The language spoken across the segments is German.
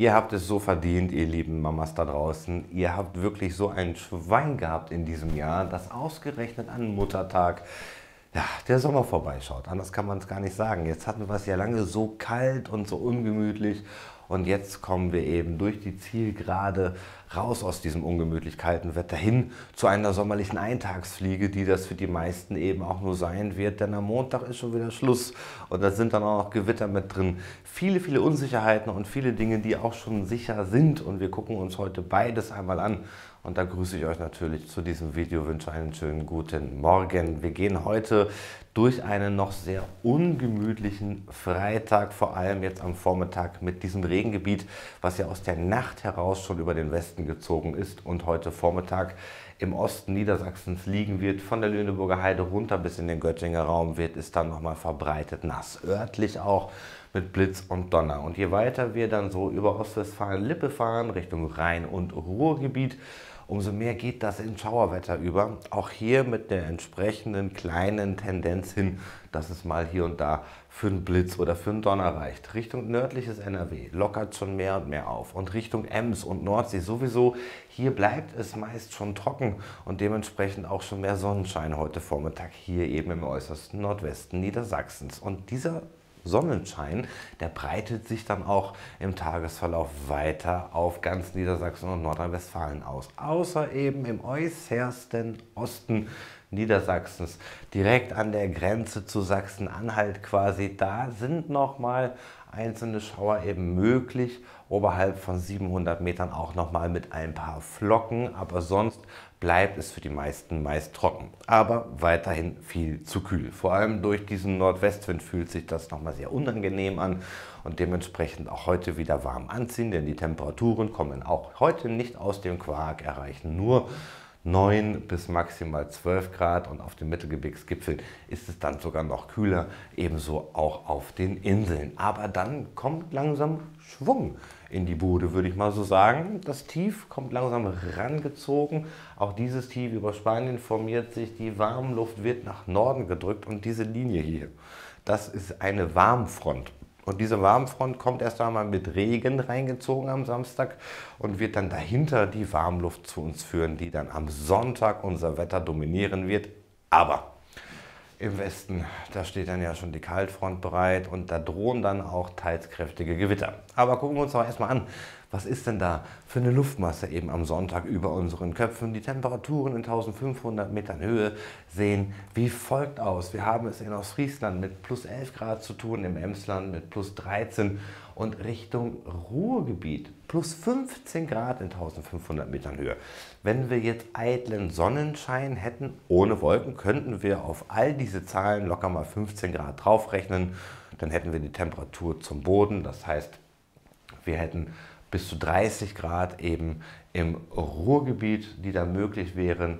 Ihr habt es so verdient, ihr lieben Mamas da draußen. Ihr habt wirklich so ein Schwein gehabt in diesem Jahr, dass ausgerechnet an Muttertag ja, der Sommer vorbeischaut. Anders kann man es gar nicht sagen. Jetzt hatten wir es ja lange so kalt und so ungemütlich. Und jetzt kommen wir eben durch die Zielgerade raus aus diesem ungemütlich kalten Wetter hin zu einer sommerlichen Eintagsfliege, die das für die meisten eben auch nur sein wird, denn am Montag ist schon wieder Schluss und da sind dann auch noch Gewitter mit drin. Viele, viele Unsicherheiten und viele Dinge, die auch schon sicher sind und wir gucken uns heute beides einmal an. Und da grüße ich euch natürlich zu diesem Video, wünsche einen schönen guten Morgen. Wir gehen heute durch einen noch sehr ungemütlichen Freitag, vor allem jetzt am Vormittag mit diesem Regengebiet, was ja aus der Nacht heraus schon über den Westen gezogen ist und heute Vormittag im Osten Niedersachsens liegen wird. Von der Lüneburger Heide runter bis in den Göttinger Raum wird es dann nochmal verbreitet nass, örtlich auch mit Blitz und Donner. Und je weiter wir dann so über Ostwestfalen-Lippe fahren, Richtung Rhein- und Ruhrgebiet, umso mehr geht das in Schauerwetter über. Auch hier mit der entsprechenden kleinen Tendenz hin, dass es mal hier und da für einen Blitz oder für einen Donner reicht. Richtung nördliches NRW lockert schon mehr und mehr auf. Und Richtung Ems und Nordsee sowieso, hier bleibt es meist schon trocken und dementsprechend auch schon mehr Sonnenschein heute Vormittag hier eben im äußersten Nordwesten Niedersachsens. Und dieser Sonnenschein, der breitet sich dann auch im Tagesverlauf weiter auf ganz Niedersachsen und Nordrhein-Westfalen aus. Außer eben im äußersten Osten Niedersachsens, direkt an der Grenze zu Sachsen-Anhalt quasi. Da sind nochmal einzelne Schauer eben möglich, oberhalb von 700 Metern auch nochmal mit ein paar Flocken, aber sonst bleibt es für die meisten meist trocken, aber weiterhin viel zu kühl. Vor allem durch diesen Nordwestwind fühlt sich das nochmal sehr unangenehm an und dementsprechend auch heute wieder warm anziehen, denn die Temperaturen kommen auch heute nicht aus dem Quark, erreichen nur 9 bis maximal 12 Grad und auf den Mittelgebirgsgipfeln ist es dann sogar noch kühler, ebenso auch auf den Inseln. Aber dann kommt langsam Schwung in die Bude, würde ich mal so sagen. Das Tief kommt langsam rangezogen. Auch dieses Tief über Spanien formiert sich. Die Warmluft wird nach Norden gedrückt und diese Linie hier, das ist eine Warmfront. Und diese Warmfront kommt erst einmal mit Regen reingezogen am Samstag und wird dann dahinter die Warmluft zu uns führen, die dann am Sonntag unser Wetter dominieren wird. Aber im Westen, da steht dann ja schon die Kaltfront bereit und da drohen dann auch teils kräftige Gewitter. Aber gucken wir uns doch erstmal an, was ist denn da für eine Luftmasse eben am Sonntag über unseren Köpfen. Die Temperaturen in 1500 Metern Höhe sehen wie folgt aus. Wir haben es in Ostfriesland mit plus 11 Grad zu tun, im Emsland mit plus 13 und Richtung Ruhrgebiet plus 15 Grad in 1500 Metern Höhe. Wenn wir jetzt eitlen Sonnenschein hätten, ohne Wolken, könnten wir auf all diese Zahlen locker mal 15 Grad draufrechnen. Dann hätten wir die Temperatur zum Boden, das heißt, wir hätten bis zu 30 Grad eben im Ruhrgebiet, die da möglich wären.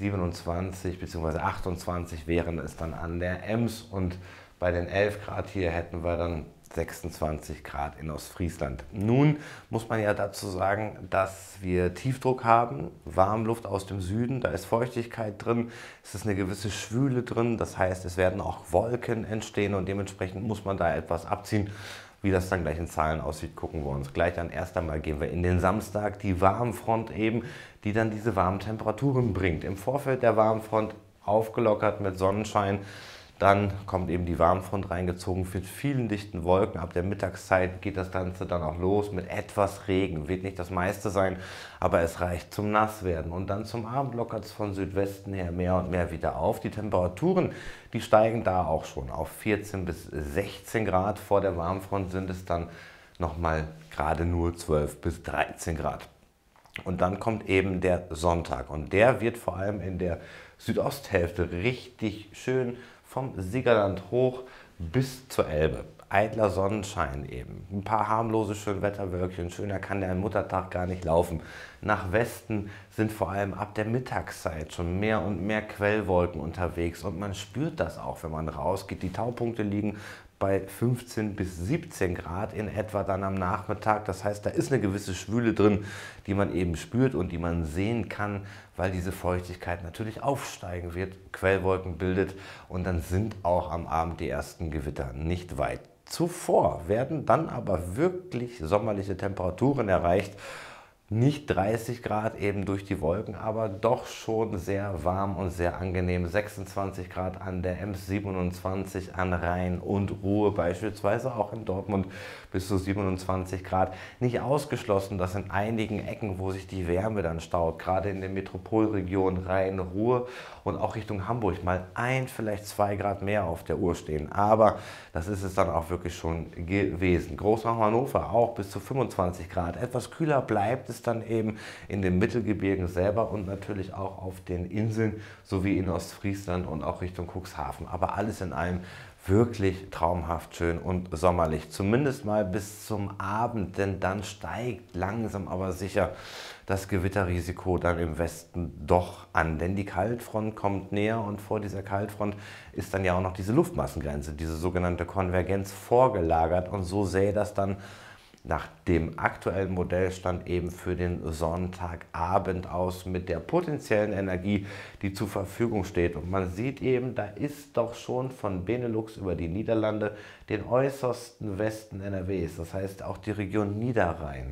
27 bzw. 28 wären es dann an der Ems und bei den 11 Grad hier hätten wir dann 26 Grad in Ostfriesland. Nun muss man ja dazu sagen, dass wir Tiefdruck haben, Warmluft aus dem Süden, da ist Feuchtigkeit drin, es ist eine gewisse Schwüle drin, das heißt, es werden auch Wolken entstehen und dementsprechend muss man da etwas abziehen. Wie das dann gleich in Zahlen aussieht, gucken wir uns gleich an. Erst einmal gehen wir in den Samstag, die Warmfront eben, die dann diese warmen Temperaturen bringt. Im Vorfeld der Warmfront aufgelockert mit Sonnenschein. Dann kommt eben die Warmfront reingezogen mit vielen dichten Wolken. Ab der Mittagszeit geht das Ganze dann auch los mit etwas Regen. Wird nicht das meiste sein, aber es reicht zum Nasswerden. Und dann zum Abend lockert es von Südwesten her mehr und mehr wieder auf. Die Temperaturen, die steigen da auch schon auf 14 bis 16 Grad. Vor der Warmfront sind es dann nochmal gerade nur 12 bis 13 Grad. Und dann kommt eben der Sonntag und der wird vor allem in der Südosthälfte richtig schön vom Siegerland hoch bis zur Elbe. Eitler Sonnenschein eben. Ein paar harmlose Schönwetterwölkchen. Schöner kann der Muttertag gar nicht laufen. Nach Westen sind vor allem ab der Mittagszeit schon mehr und mehr Quellwolken unterwegs. Und man spürt das auch, wenn man rausgeht. Die Taupunkte liegen bei 15 bis 17 Grad in etwa dann am Nachmittag. Das heißt, da ist eine gewisse Schwüle drin, die man eben spürt und die man sehen kann, weil diese Feuchtigkeit natürlich aufsteigen wird, Quellwolken bildet und dann sind auch am Abend die ersten Gewitter nicht weit. zuvor werden dann aber wirklich sommerliche Temperaturen erreicht. Nicht 30 Grad eben durch die Wolken, aber doch schon sehr warm und sehr angenehm. 26 Grad an der M27 an Rhein und Ruhr, beispielsweise auch in Dortmund bis zu 27 Grad. Nicht ausgeschlossen, dass in einigen Ecken, wo sich die Wärme dann staut, gerade in der Metropolregion Rhein, Ruhr und auch Richtung Hamburg mal vielleicht 2 Grad mehr auf der Uhr stehen. Aber das ist es dann auch wirklich schon gewesen. Großraum Hannover auch bis zu 25 Grad. Etwas kühler bleibt es dann eben in den Mittelgebirgen selber und natürlich auch auf den Inseln sowie in Ostfriesland und auch Richtung Cuxhaven. Aber alles in allem wirklich traumhaft schön und sommerlich. Zumindest mal bis zum Abend, denn dann steigt langsam aber sicher das Gewitterrisiko dann im Westen doch an. Denn die Kaltfront kommt näher und vor dieser Kaltfront ist dann ja auch noch diese Luftmassengrenze, diese sogenannte Konvergenz vorgelagert. Und so sähe das dann nach dem aktuellen Modellstand eben für den Sonntagabend aus mit der potenziellen Energie, die zur Verfügung steht. Und man sieht eben, da ist doch schon von Benelux über die Niederlande den äußersten Westen NRWs, das heißt auch die Region Niederrhein,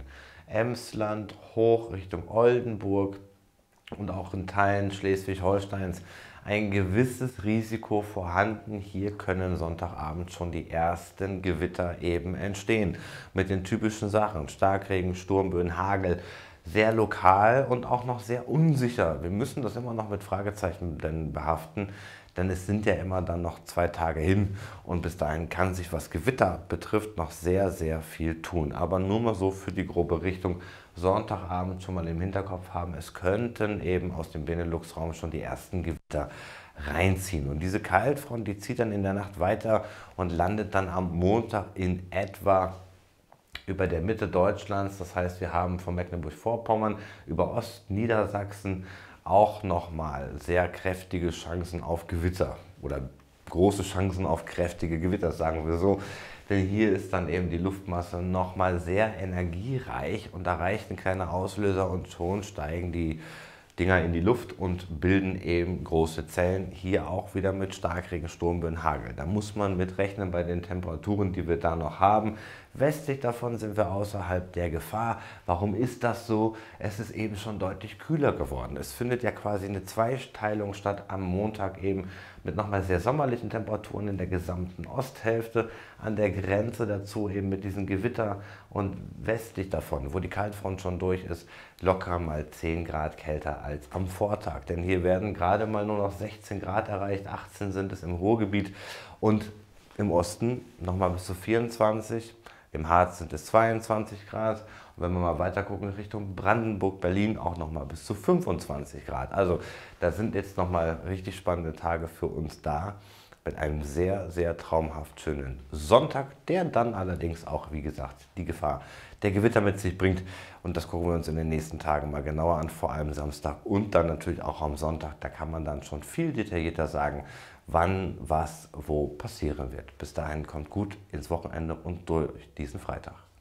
Emsland hoch Richtung Oldenburg und auch in Teilen Schleswig-Holsteins ein gewisses Risiko vorhanden. Hier können Sonntagabend schon die ersten Gewitter eben entstehen. Mit den typischen Sachen: Starkregen, Sturmböen, Hagel. Sehr lokal und auch noch sehr unsicher. Wir müssen das immer noch mit Fragezeichen behaften, denn es sind ja immer dann noch 2 Tage hin und bis dahin kann sich, was Gewitter betrifft, noch sehr, sehr viel tun. Aber nur mal so für die grobe Richtung. Sonntagabend schon mal im Hinterkopf haben, es könnten eben aus dem Benelux-Raum schon die ersten Gewitter reinziehen. Und diese Kaltfront, die zieht dann in der Nacht weiter und landet dann am Montag in etwa über der Mitte Deutschlands. Das heißt, wir haben von Mecklenburg-Vorpommern über Ostniedersachsen auch nochmal sehr kräftige Chancen auf Gewitter oder große Chancen auf kräftige Gewitter, sagen wir so. Denn hier ist dann eben die Luftmasse nochmal sehr energiereich und da reicht ein kleiner Auslöser und schon steigen die Dinger in die Luft und bilden eben große Zellen. Hier auch wieder mit Starkregen, Sturmböen, Hagel. Da muss man mit rechnen bei den Temperaturen, die wir da noch haben. Westlich davon sind wir außerhalb der Gefahr. Warum ist das so? Es ist eben schon deutlich kühler geworden. Es findet ja quasi eine Zweiteilung statt am Montag eben mit nochmal sehr sommerlichen Temperaturen in der gesamten Osthälfte, an der Grenze dazu eben mit diesen Gewitter und westlich davon, wo die Kaltfront schon durch ist, locker mal 10 Grad kälter als am Vortag. Denn hier werden gerade mal nur noch 16 Grad erreicht, 18 sind es im Ruhrgebiet und im Osten nochmal bis zu 24. Im Harz sind es 22 Grad und wenn wir mal weiter gucken Richtung Brandenburg, Berlin auch nochmal bis zu 25 Grad. Also da sind jetzt nochmal richtig spannende Tage für uns da mit einem sehr, sehr traumhaft schönen Sonntag, der dann allerdings auch, wie gesagt, die Gefahr der Gewitter mit sich bringt. Und das gucken wir uns in den nächsten Tagen mal genauer an, vor allem Samstag und dann natürlich auch am Sonntag. Da kann man dann schon viel detaillierter sagen, wann, was, wo passieren wird. Bis dahin kommt gut ins Wochenende und durch diesen Freitag.